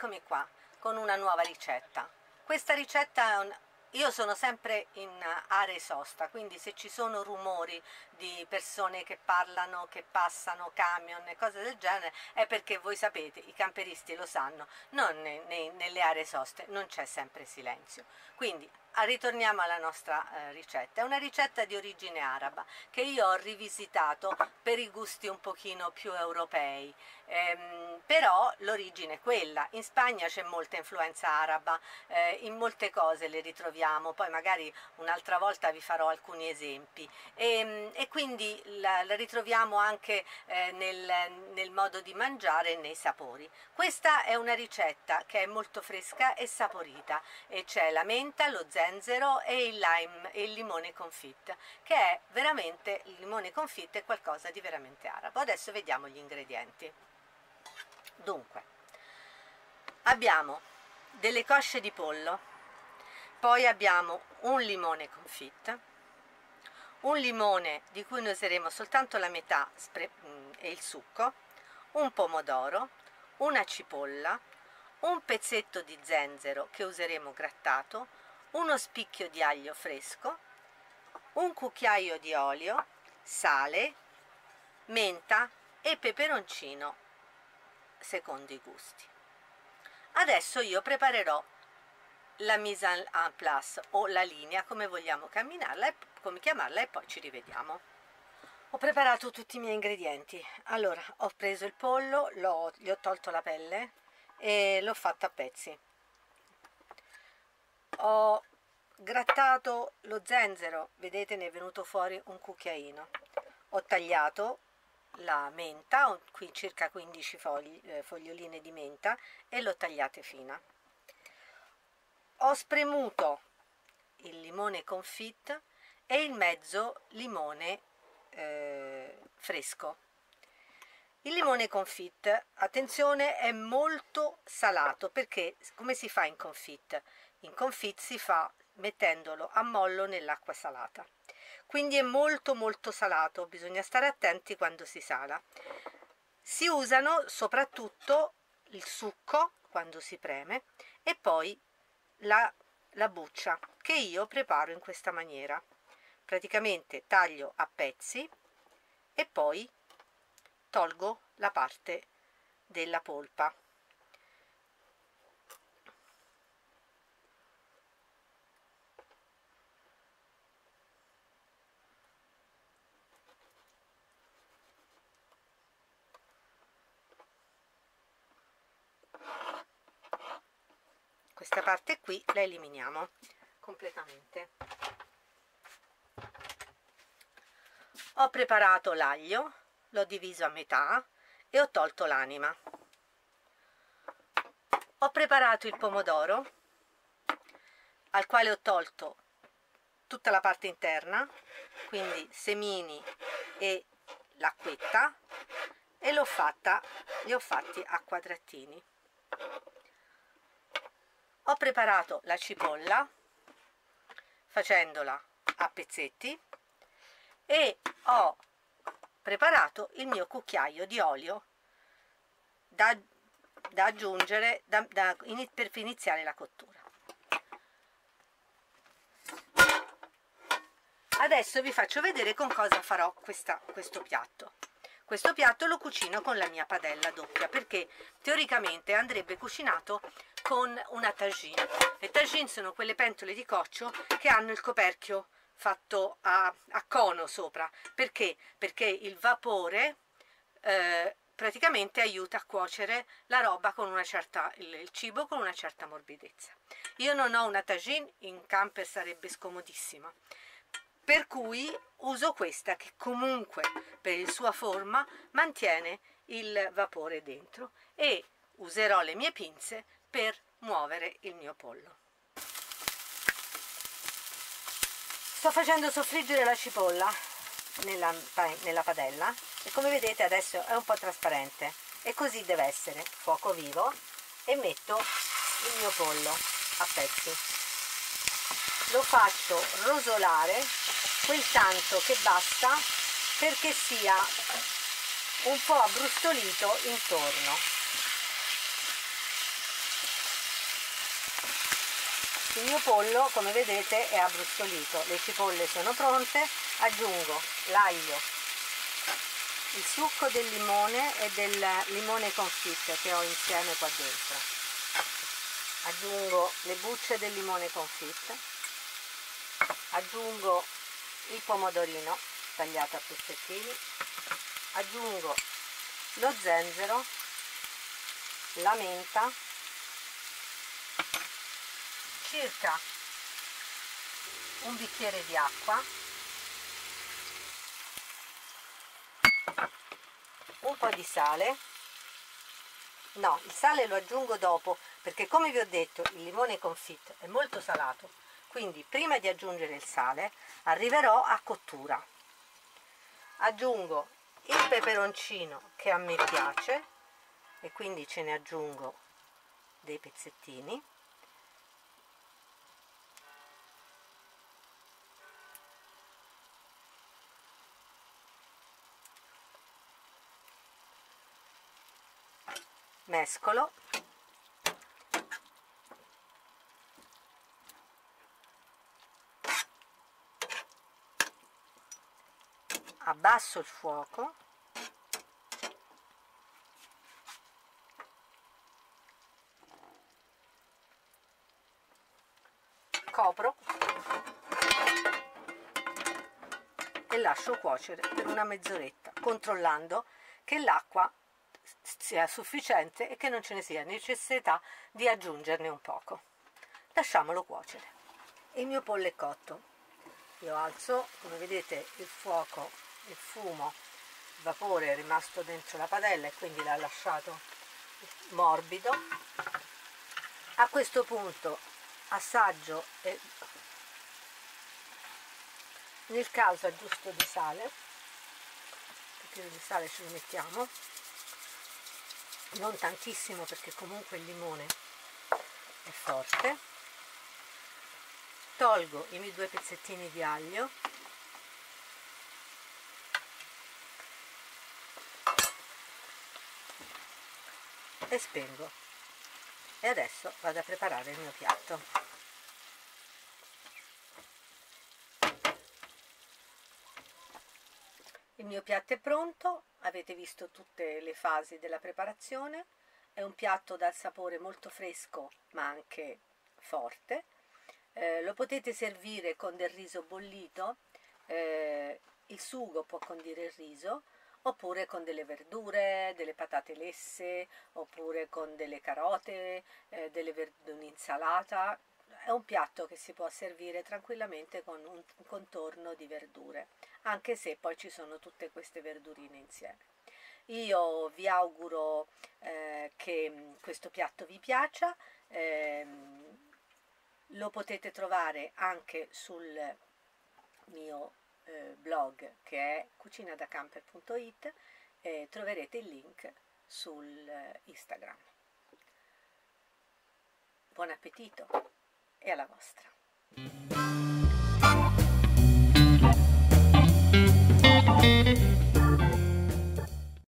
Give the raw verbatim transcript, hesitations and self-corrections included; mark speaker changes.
Speaker 1: eccomi qua con una nuova ricetta. Questa ricetta è un... Io sono sempre in area sosta, quindi se ci sono rumori di persone che parlano, che passano, camion e cose del genere, è perché voi sapete, i camperisti lo sanno, non ne, ne, nelle aree soste non c'è sempre silenzio. Quindi ritorniamo alla nostra eh, ricetta. È una ricetta di origine araba che io ho rivisitato per i gusti un pochino più europei, ehm, però l'origine è quella. In Spagna c'è molta influenza araba, eh, in molte cose le ritroviamo, poi magari un'altra volta vi farò alcuni esempi, e, e quindi la, la ritroviamo anche eh, nel, nel modo di mangiare e nei sapori. Questa è una ricetta che è molto fresca e saporita, e c'è la menta, lo zenzero e il lime e il limone confit, che è veramente, il limone confit è qualcosa di veramente arabo. Adesso vediamo gli ingredienti. Dunque, abbiamo delle cosce di pollo, poi abbiamo un limone confit, un limone di cui noi useremo soltanto la metà e il succo, un pomodoro, una cipolla, un pezzetto di zenzero che useremo grattato, uno spicchio di aglio fresco, un cucchiaio di olio, sale, menta e peperoncino secondo i gusti. Adesso io preparerò la mise en place o la linea, come vogliamo camminarla, come chiamarla, e poi ci rivediamo. Ho preparato tutti i miei ingredienti. Allora, ho preso il pollo, l'ho, gli ho tolto la pelle e l'ho fatto a pezzi. Ho grattato lo zenzero, vedete, ne è venuto fuori un cucchiaino. Ho tagliato la menta, ho qui circa quindici fogli, eh, foglioline di menta, e l'ho tagliate fina. Ho spremuto il limone confit e il mezzo limone eh, fresco. Il limone confit, attenzione, è molto salato, perché come si fa in confit? In confit si fa mettendolo a mollo nell'acqua salata, quindi è molto molto salato, bisogna stare attenti quando si sala. Si usano soprattutto il succo quando si preme e poi la, la buccia, che io preparo in questa maniera. Praticamente taglio a pezzi e poi tolgo la parte della polpa. Questa parte qui la eliminiamo completamente. Ho preparato l'aglio, l'ho diviso a metà e ho tolto l'anima. Ho preparato il pomodoro, al quale ho tolto tutta la parte interna, quindi semini e l'acquetta, e l'ho fatta, li ho fatti a quadratini. Ho preparato la cipolla facendola a pezzetti e ho preparato il mio cucchiaio di olio da, da aggiungere da, da, per iniziare la cottura. Adesso vi faccio vedere con cosa farò questa, questo piatto. Questo piatto lo cucino con la mia padella doppia, perché teoricamente andrebbe cucinato con una tagine. Le tagine sono quelle pentole di coccio che hanno il coperchio fatto a, a cono sopra. Perché? Perché il vapore eh, praticamente aiuta a cuocere la roba con una certa, il, il cibo con una certa morbidezza. Io non ho una tagine, in camper sarebbe scomodissima, per cui uso questa, che comunque per la sua forma mantiene il vapore dentro, e userò le mie pinze per muovere il mio pollo. Sto facendo soffriggere la cipolla nella, nella padella e come vedete adesso è un po' trasparente, e così deve essere, fuoco vivo, e metto il mio pollo a pezzi. Lo faccio rosolare quel tanto che basta perché sia un po' abbrustolito intorno. Il mio pollo, come vedete, è abbrustolito, le cipolle sono pronte, aggiungo l'aglio, il succo del limone e del limone confit che ho insieme qua dentro, aggiungo le bucce del limone confit, aggiungo il pomodorino tagliato a pezzettini, aggiungo lo zenzero, la menta, circa un bicchiere di acqua, un po' di sale. No, il sale lo aggiungo dopo perché, come vi ho detto, il limone confit è molto salato, quindi prima di aggiungere il sale arriverò a cottura. Aggiungo il peperoncino che a me piace e quindi ce ne aggiungo dei pezzettini. Mescolo, abbasso il fuoco, copro e lascio cuocere per una mezz'oretta, controllando che l'acqua sia sufficiente e che non ce ne sia necessità di aggiungerne un poco. Lasciamolo cuocere. Il mio pollo è cotto. Io alzo, come vedete, il fuoco, il fumo, il vapore è rimasto dentro la padella e quindi l'ha lasciato morbido. A questo punto assaggio e nel caso aggiusto di sale, un pochino di sale ce lo mettiamo, non tantissimo perché comunque il limone è forte. Tolgo i miei due pezzettini di aglio, e spengo, e adesso vado a preparare il mio piatto. Il mio piatto è pronto, avete visto tutte le fasi della preparazione, è un piatto dal sapore molto fresco ma anche forte, eh, lo potete servire con del riso bollito, eh, il sugo può condire il riso, oppure con delle verdure, delle patate lesse, oppure con delle carote, eh, delle verdure, un'insalata. È un piatto che si può servire tranquillamente con un contorno di verdure, anche se poi ci sono tutte queste verdurine insieme. Io vi auguro eh, che questo piatto vi piaccia, eh, lo potete trovare anche sul mio eh, blog che è cucina da camper punto it, e troverete il link sul Instagram. Buon appetito! E alla vostra.